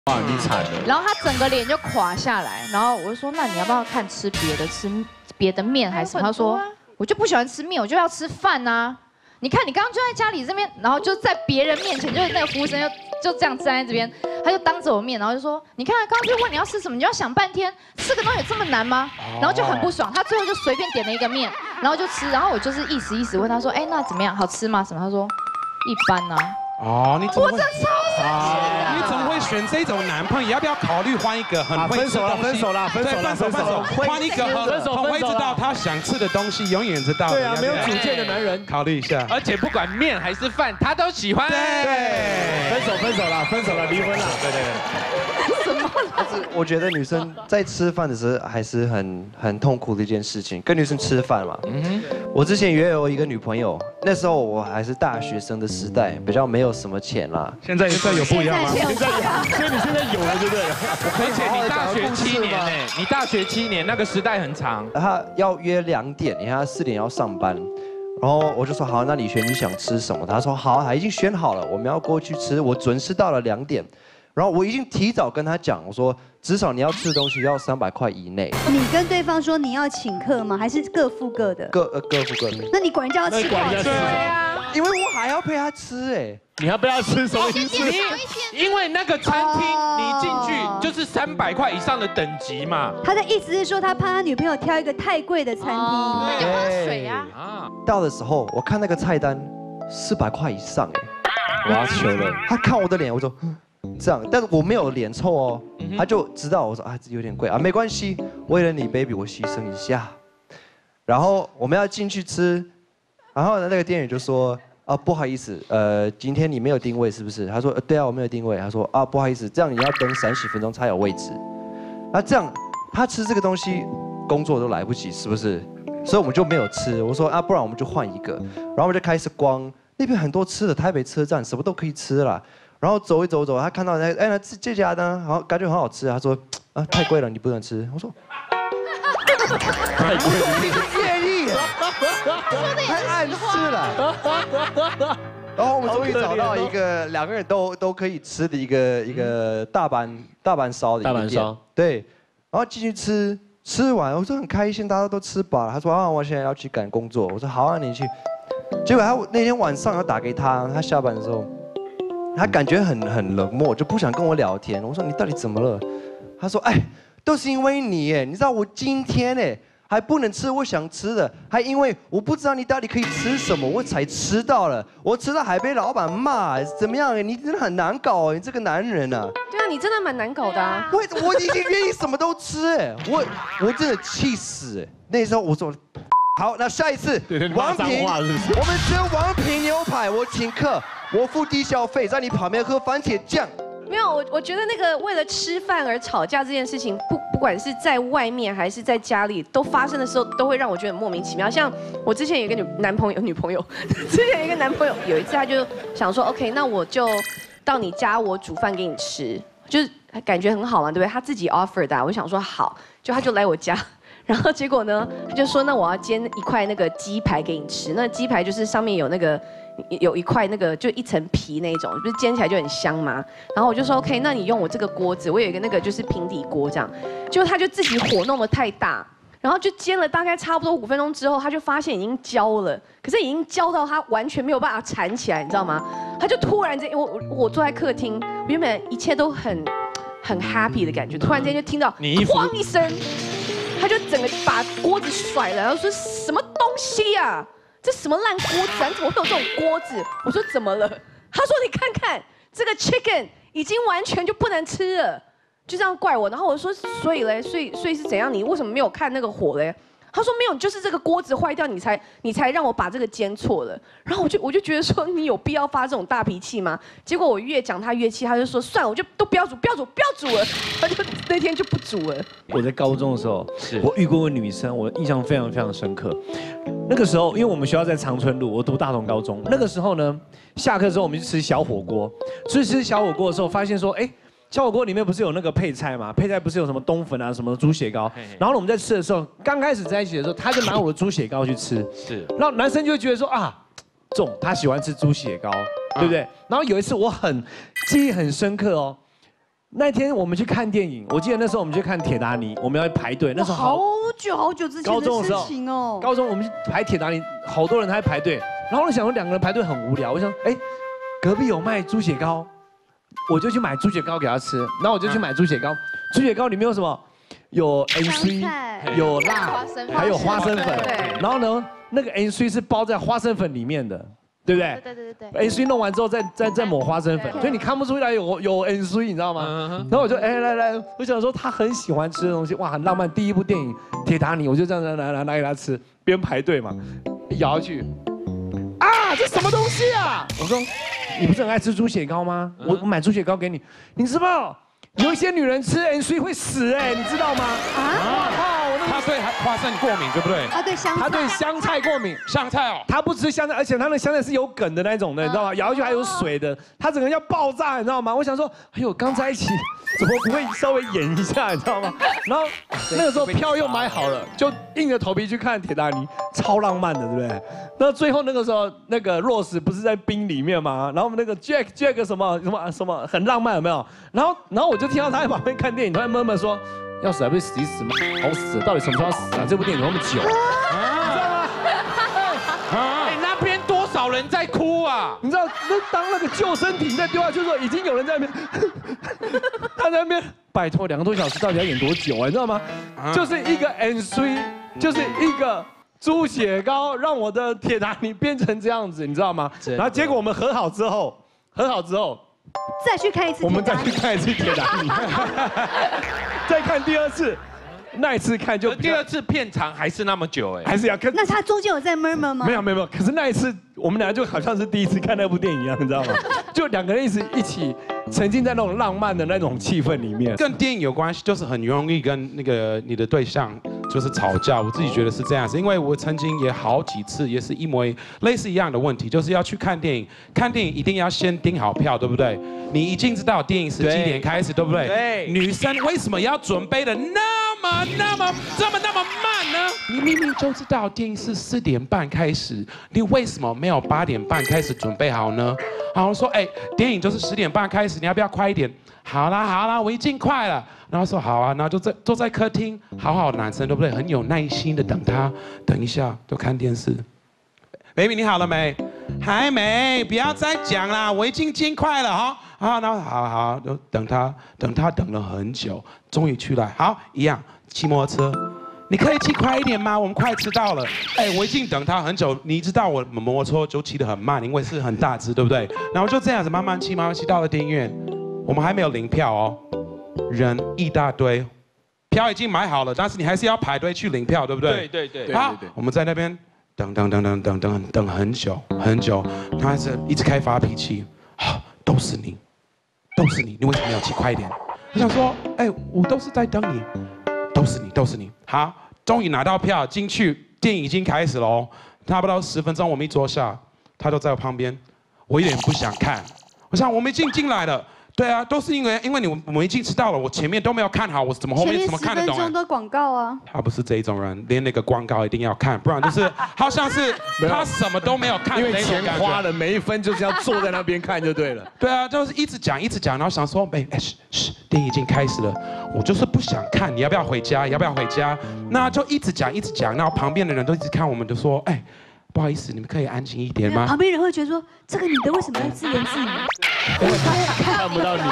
哇，你惨了。 然后他整个脸就垮下来，然后我就说，那你要不要看吃别的面还是什么？他说，我就不喜欢吃面，我就要吃饭啊。你看你刚刚就在家里这边，然后就在别人面前，就是那个服务生就这样站在这边，他就当着我面，然后就说，你看刚刚就问你要吃什么，你就要想半天，吃个东西有这么难吗？然后就很不爽，他最后就随便点了一个面，然后就吃，然后我就是意思意思问他说，哎，那怎么样，好吃吗？什么？他说一般啊。 哦，你怎么会？ 我真的超生气的。 你怎么会选这种男朋友？要不要考虑换一个很会吃东西？ 分手了， 换一个很会知道他想吃的东西，永远知道。 对啊，没有主见的男人， 考虑一下。 而且不管面还是饭，他都喜欢。 对， 分手了，离婚了。对。 什么？ 但是我觉得女生在吃饭的时候还是很痛苦的一件事情。跟女生吃饭嘛，我之前也有一个女朋友，那时候我还是大学生的时代，比较没有什么钱啦。 现在有不一样吗？ 所以你现在有了，对不对？ 而且你大学7年呢，你大学7年，那个时代很长。 他要约2点，你看他4点要上班，然后我就说好，那李璇你想吃什么？他说好，他已经选好了，我们要过去吃。我准时到了2点。然后我已经提早跟他讲，我说至少你要吃的东西要300块以内。 你跟对方说你要请客吗？还是各付各的？ 各付各的。 那你管人家要吃多少钱？ 对啊，因为我还要陪他吃哎。 你还不要吃什么意思？ 因为那个餐厅你进去就是300块以上的等级嘛。 他的意思是说他怕他女朋友挑一个太贵的餐厅。 那就喝水啊。 到的时候我看那个菜单400块以上哎，我要求了。他看我的脸，我说。这样，但是我没有脸臭哦，他就知道我说啊，这有点贵啊，没关系，为了你 baby 我牺牲一下。然后我们要进去吃，然后呢那个店员就说啊不好意思，今天你没有定位是不是？他说对啊我没有定位。他说啊不好意思，这样你要等30分钟才有位置。那这样他吃这个东西工作都来不及是不是？所以我们就没有吃。我说啊不然我们就换一个，然后我们就开始逛那边很多吃的，台北车站什么都可以吃啦。然后走一走，他看到那这家呢，好感觉很好吃。他说啊太贵了，你不能吃。我说太贵了，你不愿意，太暗示了。然后我们终于找到一个2个人都可以吃的一个大阪烧的一个店。对，然后进去吃完，我说很开心，大家都吃饱了。他说啊我现在要去赶工作。我说好啊你去。结果他那天晚上要打给他下班的时候。他感觉很冷漠，就不想跟我聊天。我说你到底怎么了？他说哎，都是因为你哎，你知道我今天哎还不能吃我想吃的，还因为我不知道你到底可以吃什么，我才吃到了。我吃到还被老板骂，怎么样？你真的很难搞哎，你这个男人啊。 对啊，你真的蛮难搞的啊。 我已经愿意什么都吃哎，我真的气死哎。那时候我说。好，那下一次王品，我们吃王品牛排，我请客，我付低消费，在你旁边喝番茄酱。 没有，我觉得那个为了吃饭而吵架这件事情，不管是在外面还是在家里，都发生的时候，都会让我觉得很莫名其妙。像我之前有一个女朋友，之前有一个男朋友，有一次他就想说 ，OK， 那我就到你家，我煮饭给你吃，就是感觉很好嘛，对不对？他自己 offer 的，我就想说好，他就来我家。然后结果呢，他就说那我要煎一块那个鸡排给你吃。那鸡排就是上面有一块那个就一层皮那种，不是煎起来就很香吗？然后我就说 OK， 那你用我这个锅子，我有一个那个就是平底锅这样。结果他就自己火弄得太大，然后就煎了大概差不多5分钟之后，他就发现已经焦了，可是已经焦到他完全没有办法缠起来，你知道吗？他就突然间，我坐在客厅，原本一切都很 happy 的感觉，突然间就听到哐一声。他就整个把锅子甩了，然后说什么东西呀？这什么烂锅子啊？你怎么会有这种锅子？我说怎么了？他说你看看这个 chicken 已经完全就不能吃了，就这样怪我。然后我说所以嘞，所以是怎样？你为什么没有看那个火嘞？他说没有，就是这个锅子坏掉，你才让我把这个煎错了。然后我就觉得说你有必要发这种大脾气吗？结果我越讲他越气，他就说算了，我就都不要煮了。他就那天就不煮了。 我在高中的时候，我遇过个女生，我印象非常非常深刻。那个时候，因为我们学校在长春路，我读大同高中。那个时候呢，下课之后我们去吃小火锅，所以吃小火锅的时候发现说，哎。小火锅里面不是有那个配菜吗？配菜不是有什么冬粉啊，什么猪血糕。然后我们在吃的时候，刚开始在一起的时候，他就拿我的猪血糕去吃。是。然后男生就会觉得说啊，他喜欢吃猪血糕，对不对？然后有一次我记忆很深刻哦， 那天我们去看电影，我记得那时候我们去看《铁达尼》，我们要排队，那时候好久好久之前的事情哦。 高中我们去排铁达尼，好多人还排队，然后我想说2个人排队很无聊，我想哎，隔壁有卖猪血糕，我就去买猪血糕给他吃，然后我就去买猪血糕，猪血糕里面有什么？有 NC， 有辣，还有花生粉，然后呢，那个 NC 是包在花生粉里面的。对不对？对。NC 弄完之后再抹花生粉，所以你看不出来有 NC， 你知道吗？然后我就来，我想说他很喜欢吃的东西，哇，很浪漫。第一部电影《铁达尼》，我就这样拿给他吃，边排队嘛，咬下去，啊，这什么东西啊？我说，你不是很爱吃猪血糕吗？我买猪血糕给你，你知不知道？有一些女人吃 NC 会死哎，你知道吗？ 他对花生过敏，对不对？ 他对香菜， 他对香菜过敏， 香菜哦， 他不吃香菜，而且他的香菜是有梗的那种的，你知道吗？咬下去还有水的，他整个要爆炸，你知道吗？我想说，哎呦，刚在一起，怎么不会稍微演一下，你知道吗？然后那个时候票又买好了，就硬着头皮去看《铁达尼》，超浪漫的，对不对？那最后那个时候，那个 Rose 不是在冰里面吗？然后我们那个 Jack 什么很浪漫，有没有？然后我就听到他在旁边看电影，他在闷闷说。要死还不是死一死吗？好死，到底什么时候要死啊？这部电影怎么那么久？你知道吗？ 哎，那边多少人在哭啊？ 你知道，当那个救生艇在丢下去的时候，已经有人在那边，他在那边，拜托2个多小时到底要演多久啊？你知道吗？就是一个 NC， 就是一个猪血糕，让我的铁达尼变成这样子，你知道吗？然后结果我们和好之后。 再去看一次， 我们再去看一次铁达尼，再看第2次，那一次看就第2次片长还是那么久哎， 还是要看。 那他中间有在 murmur 吗？ 没有，可是那一次我们俩就好像是第1次看那部电影一样，你知道吗？就2个人一起沉浸在那种浪漫的那种气氛里面。 跟电影有关系，就是很容易跟那个你的对象就是吵架。我自己觉得是这样子，因为我曾经也好几次也是类似一样的问题，就是要去看电影，一定要先订好票，对不对？你已经知道电影是几点开始，对不对？对。女生为什么要准备的那么慢呢？你明明就知道电影是4点半开始，你为什么没有8点半开始准备好呢？然后说，哎，电影就是10点半开始，你要不要快一点？好啦，我已经快了。然后说好啊，然后就坐在客厅，好的男生对不对？很有耐心的等他，等一下就看电视。Baby 你好了没？还没，不要再讲啦，我已经尽快了哈。然后好，就等他等了很久，终于出来。好，一样骑摩托车。你可以骑快一点吗？我们快迟到了。哎，我已经等他很久，你知道我摩托车就骑得很慢，因为是很大只，对不对？然后就这样子慢慢骑到了电影院，我们还没有领票哦，人一大堆，票已经买好了，但是你还是要排队去领票，对不对？ 对。 好，我们在那边等很久，他还是一直开发脾气，都是你，你为什么没有骑快一点？我想说，哎，我都是在等你。都是你。好，终于拿到票进去，电影已经开始了哦。差不多10分钟，我们一坐下，他就在我旁边，我有点不想看。我想我们已经进来了，对啊，都是因为我们已经迟到了，我前面都没有看好，我怎么后面怎么看得懂？ 前面10分钟的广告啊。 他不是这一种人，连那个广告一定要看，不然就是好像是他什么都没有看， 因为钱花了，每1分就是要坐在那边看就对了。 对啊，就是一直讲，然后想说，电影已经开始了，我就是不想看，你要不要回家？那就一直讲，然后旁边的人都一直看我们，就说，哎，不好意思，你们可以安静一点吗？ 旁边人会觉得说，这个女的为什么要自言自语？ 因为看不到你。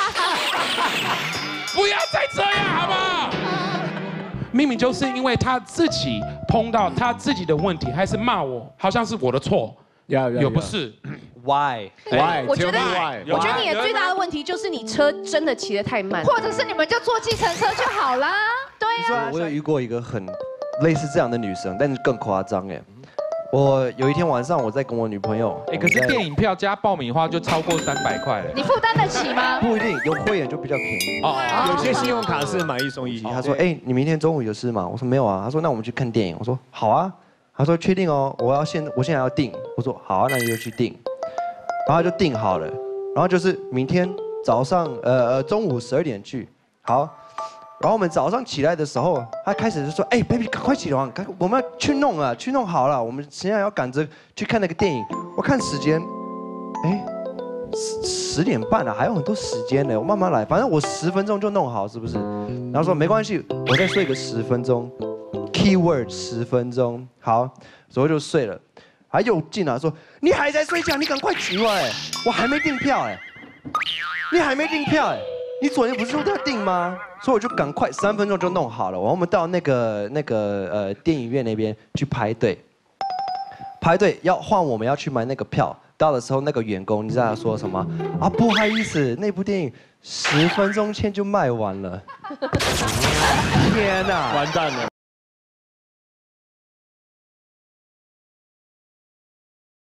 不要再这样，好不好？明明就是因为他自己碰到他自己的问题，还是骂我，好像是我的错，又不是。 Why？ 我觉得你的最大的问题就是你车真的骑得太慢， 或者是你们就坐计程车就好啦。对呀。 我有遇过一个很类似这样的女生，但是更夸张哎。我有一天晚上我在跟我女朋友， 可是电影票加爆米花就超过300块了。 你负担得起吗？ 不一定，有会员就比较便宜。 有些信用卡是买1送1。 他说，哎，你明天中午有事吗？我说没有啊。他说那我们去看电影。我说好啊。他说确定哦，我现在要订。我说好啊，那你就去订。然后就订好了，然后就是明天早上中午12点去。好。然后我们早上起来的时候，他开始就说：“哎 ，baby， 赶快起床，我们要去弄啊，去弄好了，我们现在要赶着去看那个电影。”我看时间，哎 10点半了，还有很多时间呢，我慢慢来，反正我10分钟就弄好，是不是？然后说没关系，我再睡个10分钟 ，keyword 10分钟，好，所以就睡了。他又进来说：“你还在睡觉？你赶快起来！我还没订票哎，你还没订票哎，你昨天不是说要订吗？”所以我就赶快3分钟就弄好了。然后我们到那个电影院那边去排队，排队要换我们要去买那个票。到的时候，那个员工你知道他说什么啊？不好意思，那部电影10分钟前就卖完了。天哪， 完蛋了！